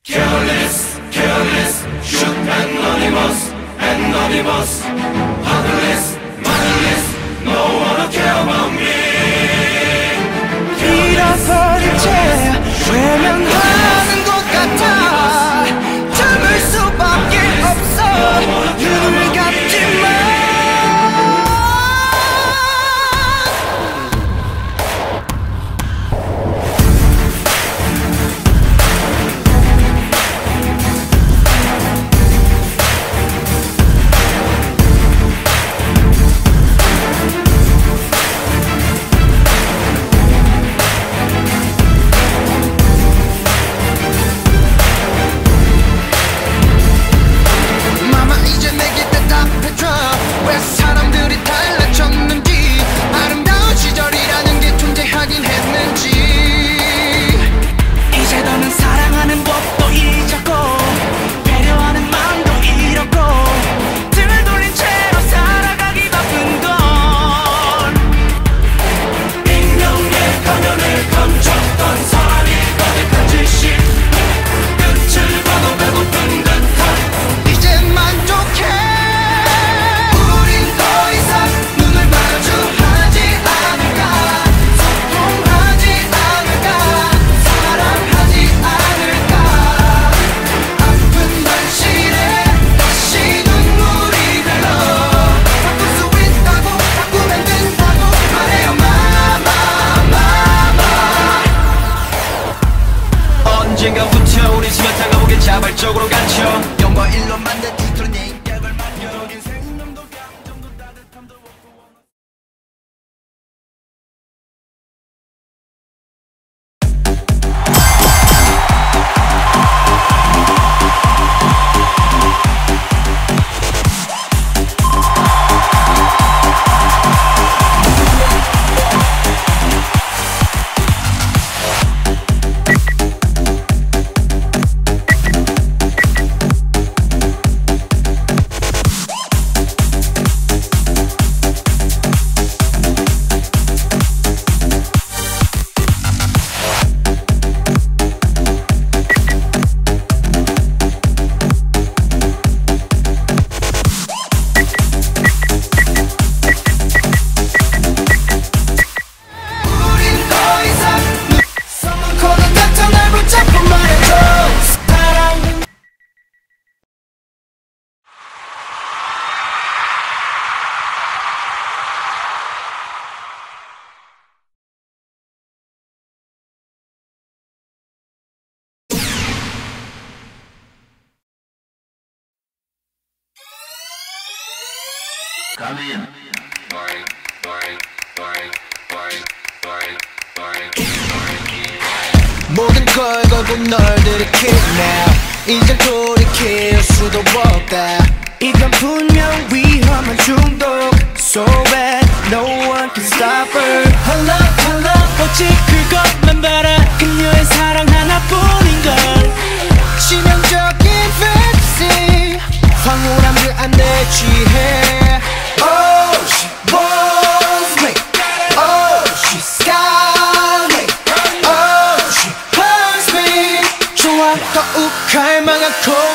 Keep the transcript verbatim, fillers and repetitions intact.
Careless, careless, shoot anonymous, anonymous, heartless, mindless, no one care about me. 잃어버린 채 외면하는 것 같아. 참을 수밖에 없어. 눈을 감지만. 왜 사람들이 달라졌는지, 아름다운 시절이라는 게 존재하긴 했는지. 이제 너는 사랑하는 법도 잊었고, 배려하는 마음도 잃었고, 등을 돌린 채로 살아가기 바쁜 건 익명의 가면을 감췄던 사람이 거듭한 짓이 끝을 봐도 배고픈 듯한. 이제 만족해. 언젠가부터 우리 스마트한 감옥에 자발적으로 갇혀 영과 일로 만든 뒤틀은 내 인격을 만져. 생명도 감정도 따뜻함도 없고. Come in. Boring, boring, boring, boring, boring, boring, boring. 모든 걸 걸고 널 들이킬 now. 이젠 돌이킬 수도 없다. 이건 분명 위험한 중독. So bad, no one can stop her. Her love, her love, 오직 그것만 바라. 그녀의 사랑 하나뿐인걸. 치명적인 fantasy. 황홀한 그 안에 취해. Oh, she wants me. Oh, she's got me. Oh, she hurts me. 좋아, 더욱 갈망하고